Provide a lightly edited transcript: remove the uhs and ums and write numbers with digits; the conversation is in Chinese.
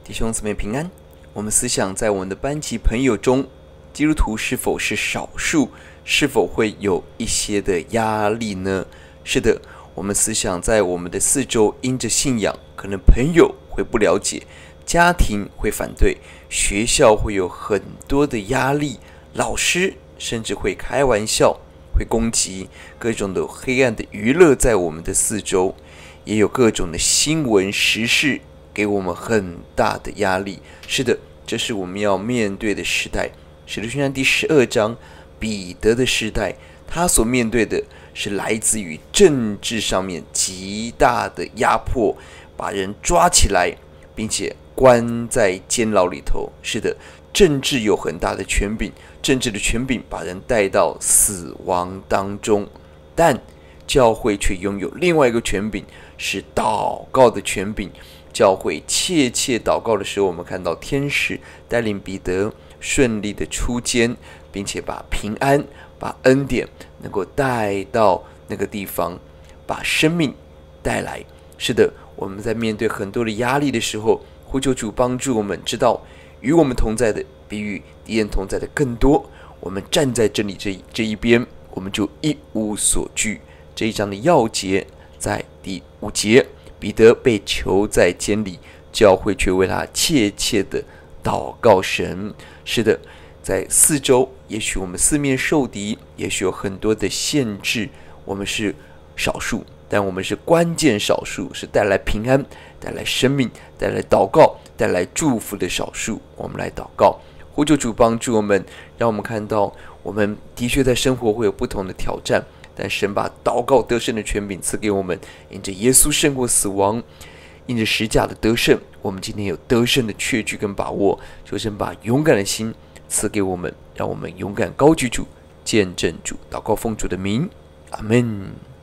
弟兄姊妹平安。我们思想在我们的班级朋友中，基督徒是否是少数？是否会有一些的压力呢？是的，我们思想在我们的四周，因着信仰，可能朋友会不了解，家庭会反对，学校会有很多的压力，老师甚至会开玩笑，会攻击，各种的黑暗的娱乐在我们的四周，也有各种的新闻时事给我们很大的压力。是的，这是我们要面对的时代。使徒行传第12章，彼得的时代，他所面对的是来自于政治上面极大的压迫，把人抓起来，并且关在监牢里头。是的，政治有很大的权柄，政治的权柄把人带到死亡当中，但教会却拥有另外一个权柄，是祷告的权柄。教会切切祷告的时候，我们看到天使带领彼得顺利的出监，并且把平安、把恩典能够带到那个地方，把生命带来。是的，我们在面对很多的压力的时候，呼求主帮助我们知道，与我们同在的比与敌人同在的更多。我们站在真理这一边，我们就一无所惧。这一章的要节在第5节，彼得被囚在监里，教会却为他切切的祷告神。是的，在四周，也许我们四面受敌，也许有很多的限制，我们是少数，但我们是关键少数，是带来平安、带来生命、带来祷告、带来祝福的少数。我们来祷告，呼求主帮助我们，让我们看到我们的确在生活会有不同的挑战，但神把祷告得胜的权柄赐给我们，因着耶稣胜过死亡，因着十架的得胜，我们今天有得胜的确据跟把握。求神把勇敢的心赐给我们，让我们勇敢高举主，见证主。祷告奉主的名，阿们。